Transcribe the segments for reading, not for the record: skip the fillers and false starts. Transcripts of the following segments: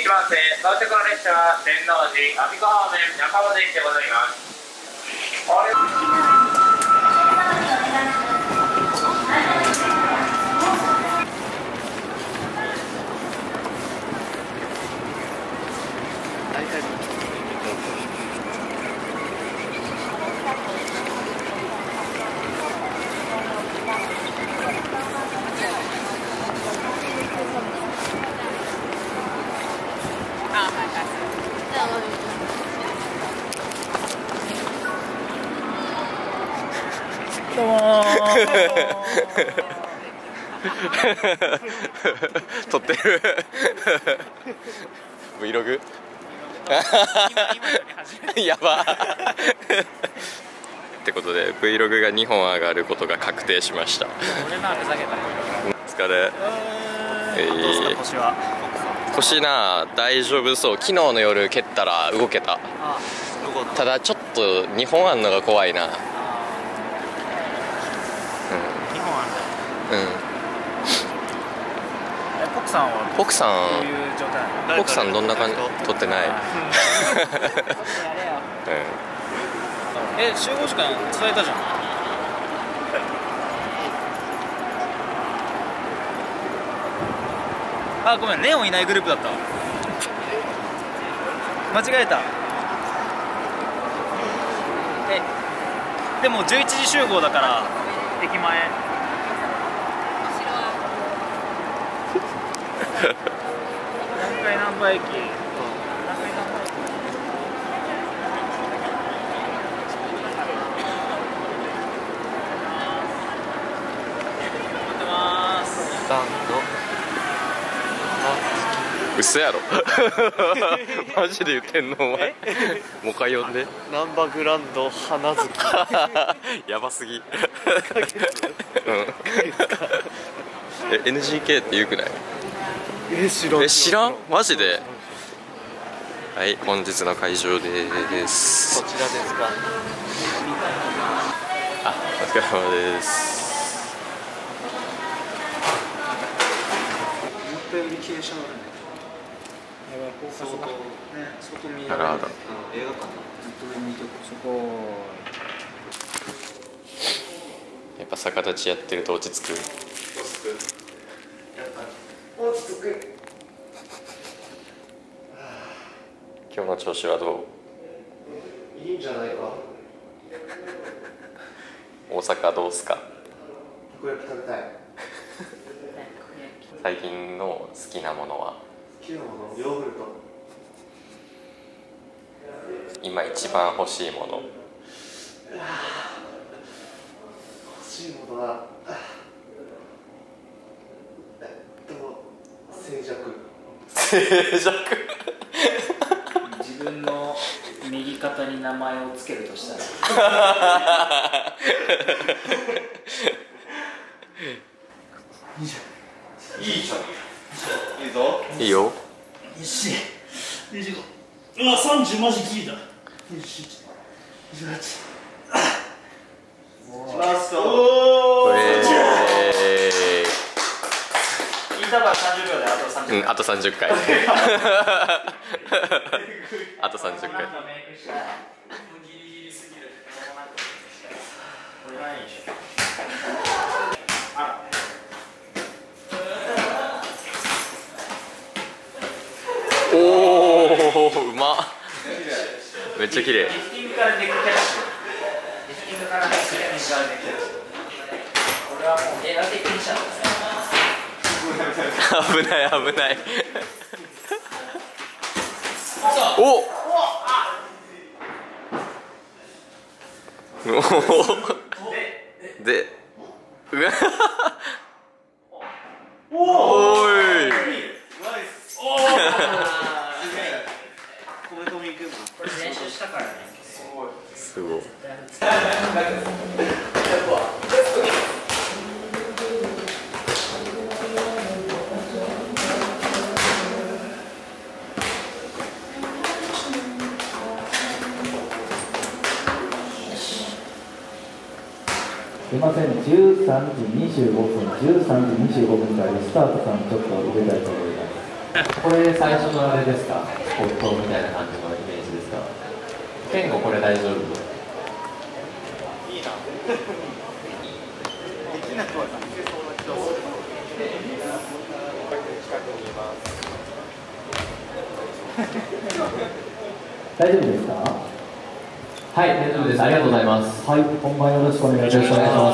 番線到着の列車は天王寺我孫子方面中本駅でございます。 どうも撮ってるVlog やばってことで Vlog が2本上がることが確定しました。お疲れ。 腰は腰な大丈夫そう。昨日の夜蹴ったら動けた。ただちょっと2本あんのが怖いな。ポクさんどんな感じ？撮ってない。 集合時間伝えたじゃん。あ、ごめん、レオンいないグループだったわ。間違えた。でも11時集合だから駅前。何番駅？ 嘘やろマジで言ってんのお前。もう一回呼んで。 難波グランド花月やばすぎ。NGK って言うくない？知らん？マジで？はい、本日の会場です。 こちらですか？ あ、お疲れ様です。なるほど。やっぱ逆立ちやってると落ち着く。今日の調子はどう？ いいんじゃないか。 大阪どうすか？ たこ焼き食べたい。 最近の好きなものは？ 好きなもの、ヨーグルト。 今一番欲しいもの。 欲しいものは静寂。 静寂。 自分の右肩に名前をつけるとしたらいいじゃん。いいぞ。 いいよ。 24、25。うわ、30マジギリだ。27、28。ラスト。 インターバル30秒であと30回。 あと30回。あと30回。おお、うまっ。めっちゃ綺麗。 リフティングからネックキャッチ。リフティングからネックキャッチ。これはもう映画的にしたんですね。 危ない危ない。おで、うわおーい。 これ練習したからね。 すごい。 すいません、13時25分、13時25分からスタートさんちょっと入れたいと思います。 これ最初のあれですか、骨董みたいな感じのイメージですか。健吾これ大丈夫？いいな。できなくはなくてそうな人。大丈夫ですか？はい、大丈夫です。ありがとうございます。はい、本番よろしくお願いします。お願いします。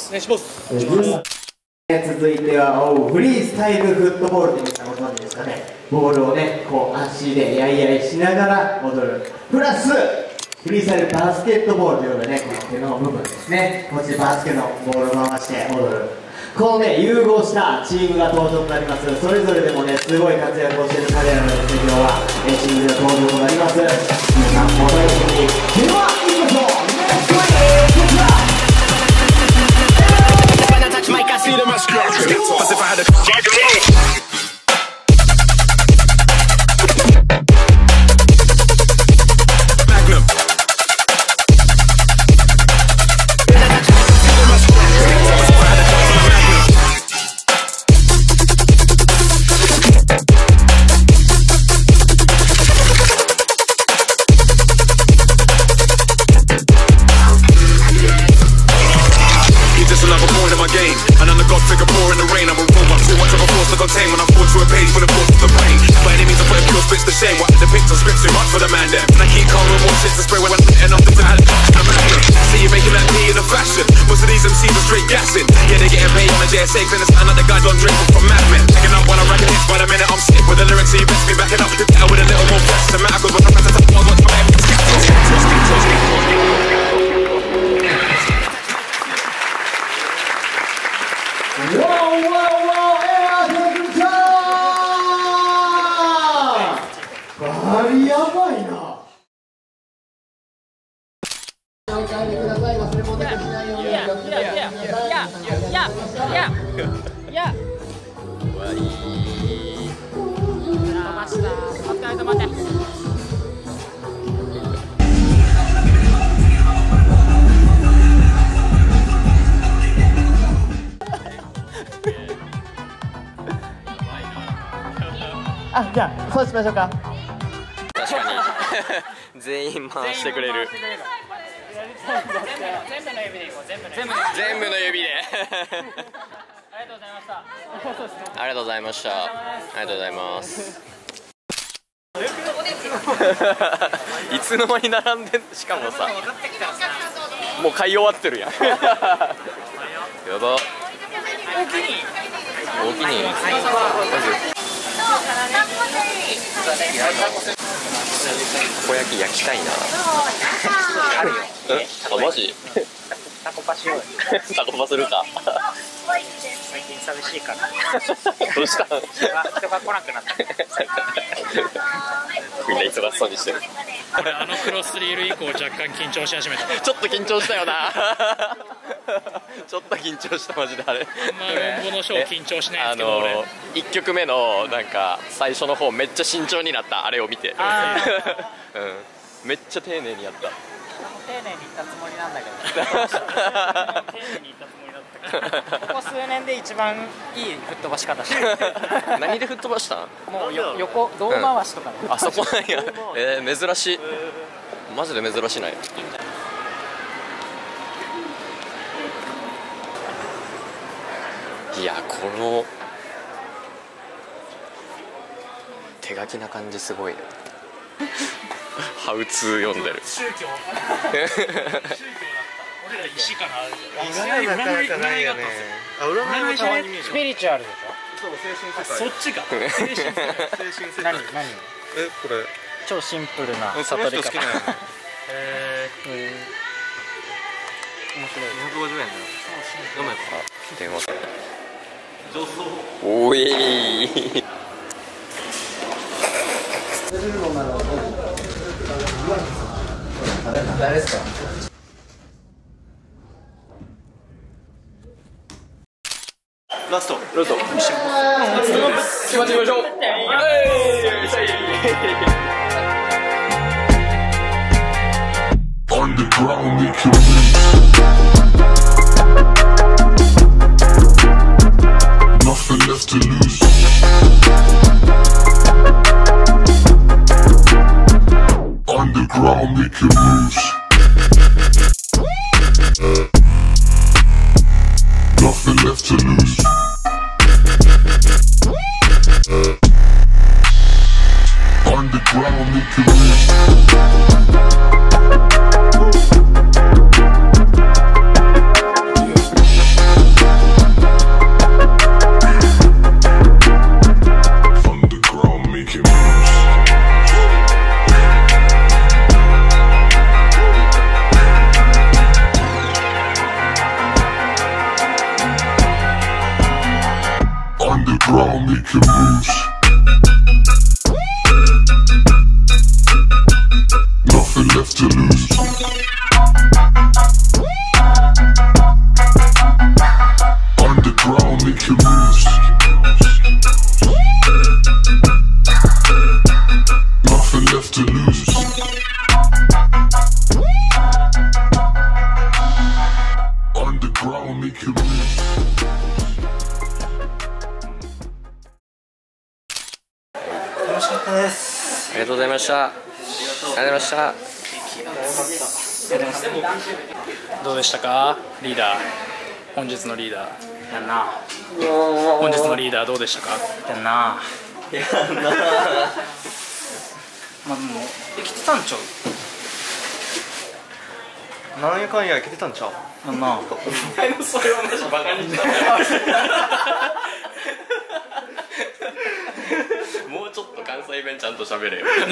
お願いします。 続いてはフリースタイルフットボールといったことなんですかね。ボールをね、こう足でやいやいしながら踊る。プラスフリースタイルバスケットボールというのでね、この手の部分ですね。こっちバスケのボールを回して踊る。このね、融合したチームが登場となります。それぞれでもね、すごい活躍をしている彼らの今日はチームで登場となります。皆さんお楽しみに。では行きましょう。 Mike, I see them as scratch. As if I had a Magnum. Just another point in my game. And I'm the god figure pouring the rain. I'm a robot, too much of a force to contain. When I fall to a page for the force of the pain. By any means I put a pure spits to shame. What the picture scripts too much for the man there. And I keep calm with more shit to spray when I'm off the time. I'm magnum. See you making that P in the fashion. Most of these MCs are straight gassing. Yeah, they getting paid on the JSA. Then it's like the guy Don Drake from Mad Men. Taking up while I'm racking hits. By the minute I'm sick with the lyrics, so you best be backing up. With a little more flex. The matter good, but I'm at the top. Watch my やばいな。 あ、じゃあそうしましょうか。 確かに全員回してくれる。全部の指でありがとうございました。ありがとうございます。いつの間に並んでん、しかもさもう買い終わってるやん。やば。大きにたこ焼き焼きたいな。あるよ。あ、マジ？タコパしようよ。タコパするか。最近寂しいから。どうした？人が来なくなった。みんな忙しそうにしてる。 あのクロスリール以降若干緊張し始めた。 ちょっと緊張したよな。ちょっと緊張したマジであれ。 論語のショー緊張しないんですけど俺。 1曲目のなんか最初の方めっちゃ慎重になったあれを見て。うん、めっちゃ丁寧にやった。 丁寧に言ったつもりなんだけど。丁寧に言ったつもりだったけど。ここ数年で一番いい吹っ飛ばし方してる。 何で吹っ飛ばしたん？ もう横胴回しとかで。 あそこなんや。珍しい。マジで珍しいない。いや、この手書きな感じすごいね。ハウツー読んでる。 宗教だった。俺ら石かな。 占いなかなかないよね。あ、占いもたまに見る。 スピリチュアルでしそう、精神世界。 そっちか。精神世界。 何？ これ。 超シンプルな悟り方。面白い。250円だよ。読めば。 電話。おい。 誰ですか？ ラスト。 決まってみましょう。 Underground, we kill me. Nothing left to lose. making moves. Nothing left to lose. Underground making moves. Underground making moves. Nothing left to lose. Underground making moves. Nothing left to lose. Underground making moves. 楽しかったです。 ありがとうございました。ありがとうございました。 どうでしたか、リーダー。本日のリーダー。 やんな。 本日のリーダーどうでしたか。 やんな。 やんな。まあでも生きてたんちゃう。 なんやかんや生きてたんちゃう。 やんな。お前のそれはマジバカにした。 もうちょっと関西弁ちゃんと喋れよ。 でも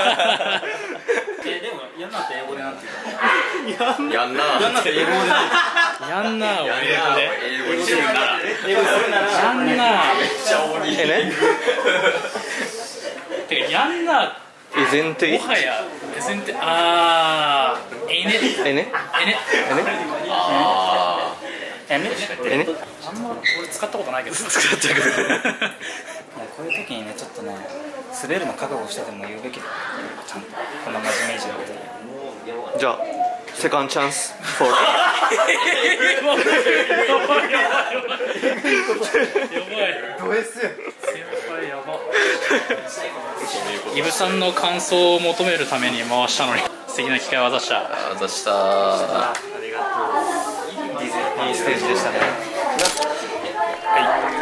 やんなって英語でなんて言うか。 やんな。 やんなって英語でなんて。やんなを英語にするなら。英語にするなら。やんな。めっちゃ多い。ね。てかやんな。 イゼンテイ。 もはや。イゼンテ。ああ。えね。 えね。 えね。 えね。 あえね。 えね。 あんま俺使ったことないけど。使ったけど。 こういう時にね、ちょっとね、滑るの覚悟してでも言うべきだよ。ちゃんとこんな真面目じゃなくて。 じゃあセカンドチャンスフォー。 やばい。 ド S。 先輩やば。イブさんの感想を求めるために回したのに素敵な機会を渡した。 渡した。 ありがとう。いいステージでしたね。 はい。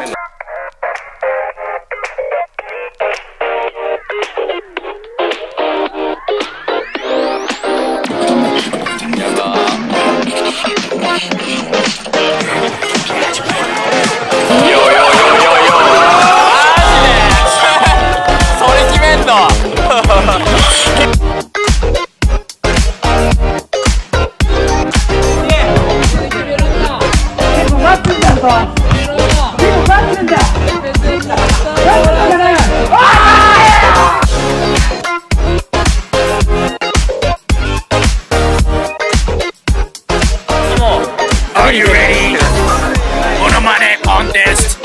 Are you ready? Monomane contest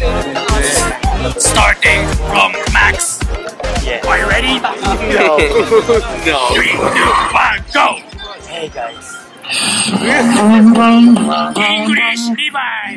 starting from max. Yeah. Are you ready? No. No. 3, 2, 1, go! Hey guys. English Levi.